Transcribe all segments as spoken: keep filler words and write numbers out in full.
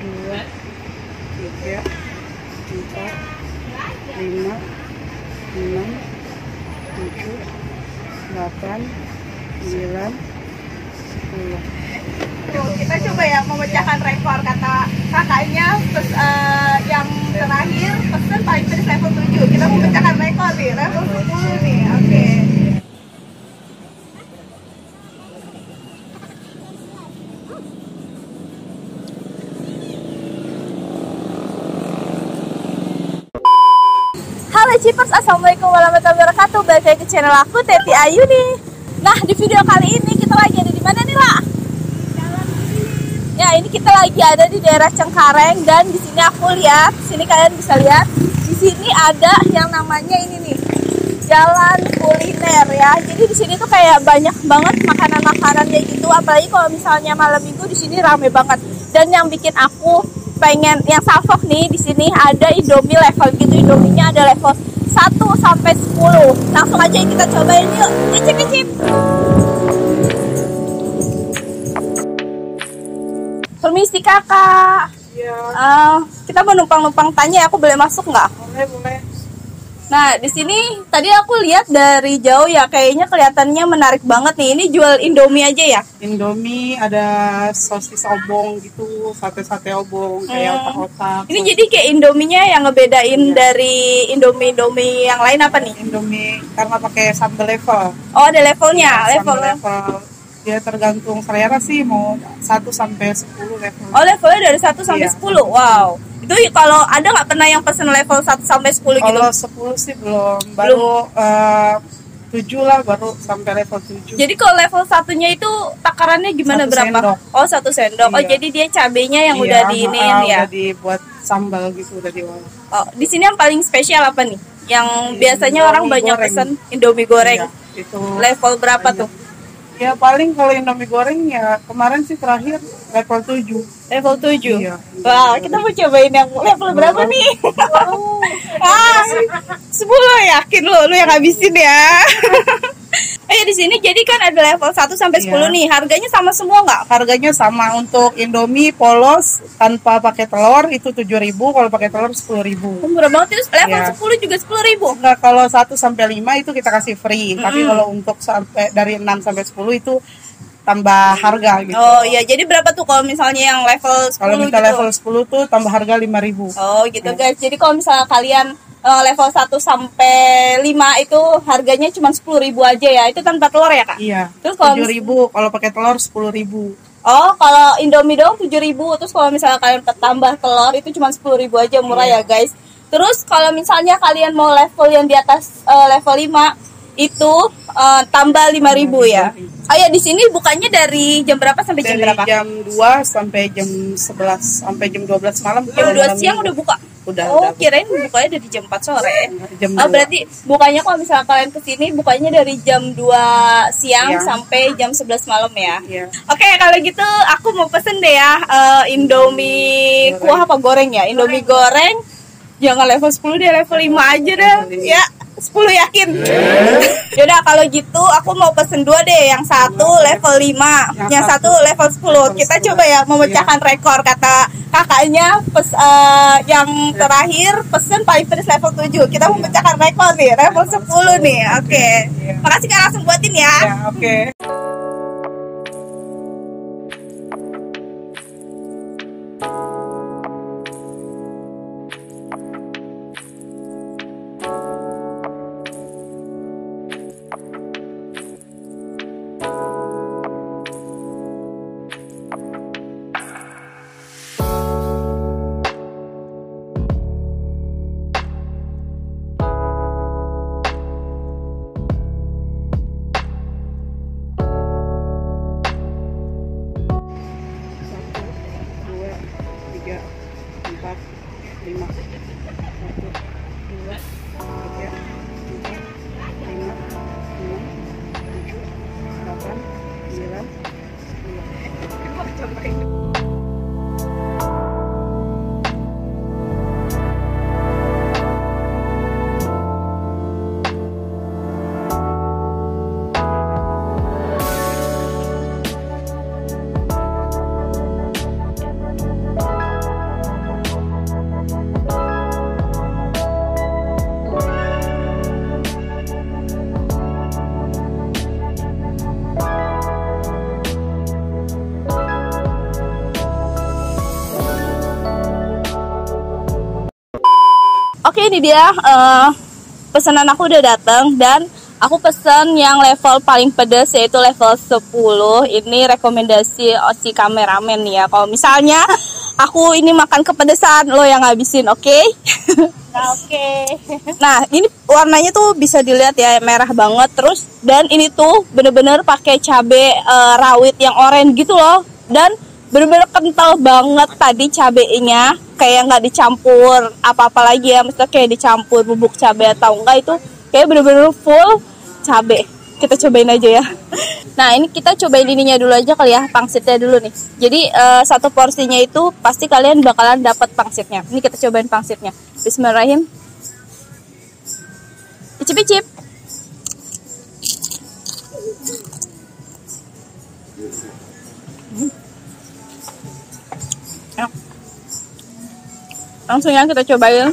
dua, tiga, empat, lima, enam, tujuh, delapan, sembilan, sepuluh. Tuh, kita coba ya memecahkan rekor kata kakaknya pes, uh, yang terakhir pesen paling pedas level tujuh. Kita memecahkan rekor nih, level sepuluh nih. Oke. Okay. Halo Cipers, assalamualaikum warahmatullahi wabarakatuh. Balik lagi ke channel aku, Teti Ayu nih. Nah, di video kali ini kita lagi ada di mana nih, lah? Ya, ini kita lagi ada di daerah Cengkareng dan di sini aku lihat, sini kalian bisa lihat, di sini ada yang namanya ini nih, jalan kuliner ya. Jadi di sini tuh kayak banyak banget makanan-makanan kayak gitu. Apalagi kalau misalnya malam minggu di sini rame banget. Dan yang bikin aku pengen yang salfok nih, di sini ada Indomie level gitu. Indominya ada level satu sampai sepuluh. Langsung aja kita cobain yuk. Icip-icip. Permisi kakak. Iya. Uh, kita mau numpang-numpang tanya, aku boleh masuk nggak? Boleh, boleh. Nah, di sini tadi aku lihat dari jauh ya, kayaknya kelihatannya menarik banget nih. Ini jual Indomie aja ya? Indomie, ada sosis obong gitu, sate-sate obong, kayak Hmm. otak-otak. Ini jadi kayak Indominya yang ngebedain Iya. dari Indomie-Indomie yang lain apa nih? Indomie karena pakai sambal level. Oh, ada levelnya, Ya, sambal level. level. Dia tergantung selera sih, mau satu sampai sepuluh level. Oh, levelnya dari satu sampai Iya. sepuluh. Wow. Itu kalau ada nggak pernah yang pesen level satu sampai sepuluh gitu? Kalau sepuluh sih belum, baru eh, tujuh lah, baru sampai level tujuh. Jadi kalau level satunya itu takarannya gimana, Satu berapa? sendok. Oh, satu sendok. Oh, Iya. jadi dia cabenya yang Iya, udah diinin ah, ya. udah dibuat sambal gitu, udah diolah. Oh, di sini yang paling spesial apa nih? Yang biasanya Indomie orang banyak goreng. pesen Indomie goreng. Iya, itu Level berapa banyak. tuh? Ya paling kalau Indomie goreng ya kemarin sih terakhir level tujuh. Level tujuh. Iya. Wah, kita mau cobain yang level berapa nih? ah, sepuluh, yakin lu, lu yang habisin ya. Eh, di sini jadi kan ada level satu sampai sepuluh Iya. nih. Harganya sama semua nggak? Harganya sama, untuk Indomie polos tanpa pakai telur itu tujuh ribu, kalau pakai telur sepuluh ribu. Murah banget itu. Level Iya. sepuluh juga sepuluh ribu. Enggak, kalau satu sampai lima itu kita kasih free, tapi Mm-mm. kalau untuk sampai dari enam sampai sepuluh itu tambah harga gitu. Oh iya, jadi berapa tuh kalau misalnya yang level sepuluh Kalau minta gitu? level sepuluh tuh tambah harga lima ribu. Oh gitu Ya. guys. Jadi kalau misalnya kalian uh, level satu sampai lima itu harganya cuma sepuluh ribu aja ya. Itu tanpa telur ya, Kak? Iya. Terus kalau tujuh ribu, kalau pakai telur sepuluh ribu. Oh, kalau Indomie doang tujuh ribu. Terus kalau misalnya kalian tambah telur itu cuma sepuluh ribu aja, murah Iya. ya, guys. Terus kalau misalnya kalian mau level yang di atas uh, level lima itu uh, tambah lima ribu ya. Oh ya, di sini bukannya dari jam berapa sampai jam Dari berapa? jam dua sampai jam sebelas, sampai jam dua belas malam. Jam dua siang udah buka. Udah, Oh, udah. kirain bukanya dari jam empat sore. Jam Oh, dua. berarti bukanya kalau misalnya kalian kesini bukanya dari jam dua siang Iya. sampai jam sebelas malam ya. Iya. Oke, kalau gitu aku mau pesen deh ya eh, Indomie Goreng. kuah apa goreng ya? Indomie goreng. Jangan level sepuluh deh, level lima aja deh. Level lima. Ya, sepuluh yakin. Yaudah kalau gitu aku mau pesen dua deh, yang satu level lima, yang, Yang satu satu level sepuluh. level Kita sepuluh. coba ya memecahkan rekor kata kakaknya pes, eh, yang terakhir pesen paling pedas level tujuh. Kita memecahkan rekor nih, level sepuluh nih. Oke. Iya. Makasih Kak, langsung buatin ya. Ya, oke. Satu, dua, tiga, empat, lima. Satu, dua, tiga, empat, lima, enam, tujuh, delapan, sembilan, sepuluh. Oke, ini dia uh, pesanan aku udah datang dan aku pesan yang level paling pedas yaitu level sepuluh. Ini rekomendasi si kameramen ya. Kalau misalnya aku ini makan kepedesan, lo yang ngabisin, oke? Okay? Nah, oke. Okay. Nah, ini warnanya tuh bisa dilihat ya, merah banget terus, dan ini tuh bener-bener pakai cabai uh, rawit yang oranye gitu loh, dan bener-bener kental banget tadi cabenya, kayak nggak dicampur apa-apa lagi ya, maksudnya kayak dicampur bubuk cabai atau enggak, itu kayak bener-bener full cabai. Kita cobain aja ya. Nah, ini kita cobain ininya dulu aja kali ya, pangsitnya dulu nih. Jadi uh, satu porsinya itu pasti kalian bakalan dapat pangsitnya. Ini kita cobain pangsitnya. Bismillahirrahmanirrahim. Icip-icip. Hmm. Langsung ya kita cobain.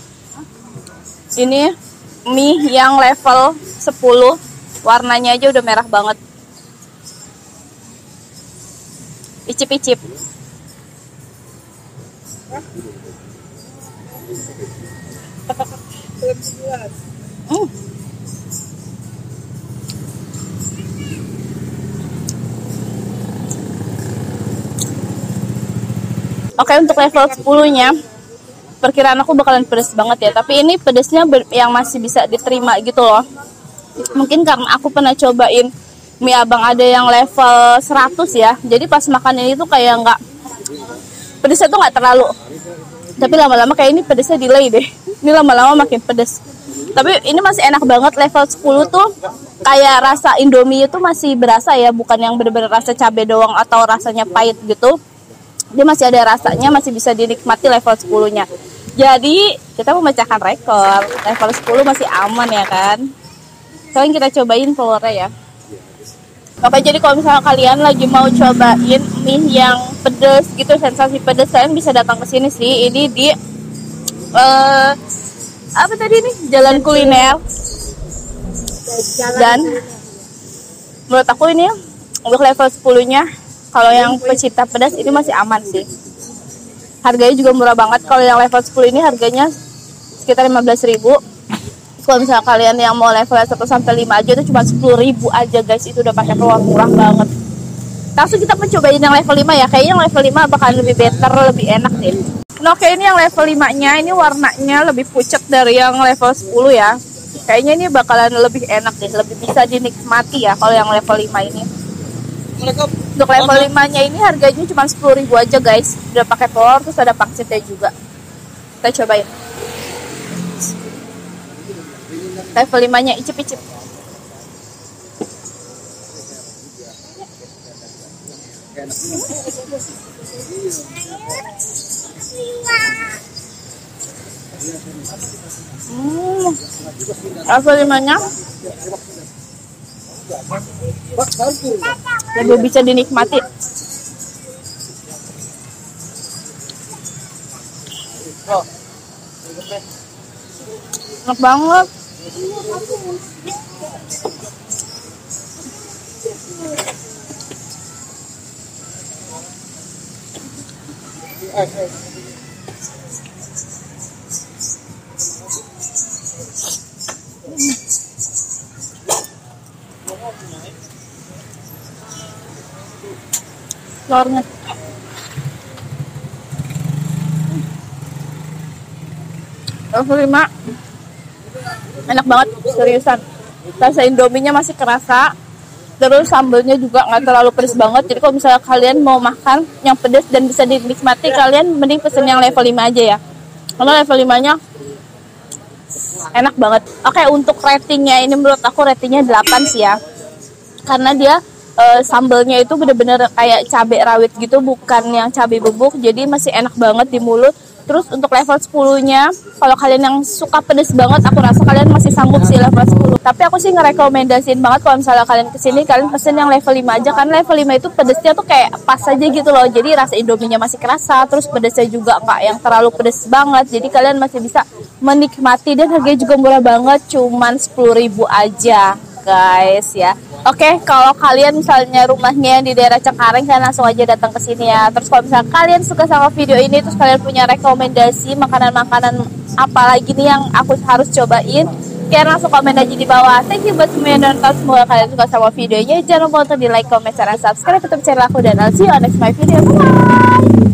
Ini mie yang level sepuluh. Warnanya aja udah merah banget. Icip-icip. Hmm. Oke, untuk level sepuluh nya perkiraan aku bakalan pedas banget ya, tapi ini pedasnya yang masih bisa diterima gitu loh. Mungkin karena aku pernah cobain mie abang ada yang level seratus ya, jadi pas makan ini tuh kayak nggak, pedasnya tuh nggak terlalu, tapi lama-lama kayak ini pedasnya delay deh. Ini lama-lama makin pedas, tapi ini masih enak banget. Level sepuluh tuh kayak rasa Indomie itu masih berasa ya, bukan yang bener-bener rasa cabai doang atau rasanya pahit gitu. Dia masih ada rasanya, masih bisa dinikmati level sepuluh nya. Jadi kita memecahkan rekor, level sepuluh masih aman ya kan. Sekarang kita cobain telurnya ya. Oke, jadi kalau misalnya kalian lagi mau cobain mie yang pedas gitu, sensasi pedas, kalian bisa datang ke sini sih. Ini di uh, apa tadi nih? Jalan Kuliner. Dan menurut aku ini untuk level sepuluh nya, kalau yang pecinta pedas ini masih aman sih. Harganya juga murah banget. Kalau yang level sepuluh ini harganya sekitar lima belas ribu. Kalau misalnya kalian yang mau level satu sampai lima aja itu cuma sepuluh ribu aja guys. Itu udah pakai telur, murah banget. Langsung kita mencobain yang level lima ya. Kayaknya yang level lima bakalan lebih better, lebih enak deh. Nah, oke, ini yang level lima nya, ini warnanya lebih pucat dari yang level sepuluh ya. Kayaknya ini bakalan lebih enak deh, lebih bisa dinikmati ya kalau yang level lima ini. Untuk level lima nya ini harganya cuma sepuluh ribu aja guys. Udah pakai telur, terus ada pangsitnya juga. Kita cobain. Level lima nya, icip-icip. Hmm. Level lima nya lebih bisa dinikmati. Enak banget. Telurnya level lima enak banget, seriusan. Rasa Indominya masih kerasa, terus sambelnya juga nggak terlalu pedas banget. Jadi kalau misalnya kalian mau makan yang pedas dan bisa dinikmati, kalian mending pesen yang level lima aja ya, karena level lima nya enak banget. Oke, untuk ratingnya ini menurut aku ratingnya delapan sih ya, karena dia Uh, sambelnya itu bener-bener kayak cabai rawit gitu, bukan yang cabai bubuk, jadi masih enak banget di mulut. Terus untuk level sepuluh nya, kalau kalian yang suka pedes banget, aku rasa kalian masih sanggup sih level sepuluh. Tapi aku sih ngerekomendasiin banget kalau misalnya kalian kesini, kalian pesen yang level lima aja, karena level lima itu pedesnya tuh kayak pas aja gitu loh. Jadi rasa Indominya masih kerasa, terus pedesnya juga nggak yang terlalu pedes banget. Jadi kalian masih bisa menikmati, dan harganya juga murah banget, cuman sepuluh ribu aja guys ya. Oke, kalau kalian misalnya rumahnya yang di daerah Cengkareng, kalian langsung aja datang ke sini ya. Terus kalau misalnya kalian suka sama video ini, terus kalian punya rekomendasi makanan-makanan apa lagi nih yang aku harus cobain, kalian langsung komen aja di bawah. Thank you buat semua yang nonton, semoga kalian suka sama videonya. Jangan lupa untuk di like, comment, share, dan subscribe untuk channel aku, dan I'll see you on next my video. Bye!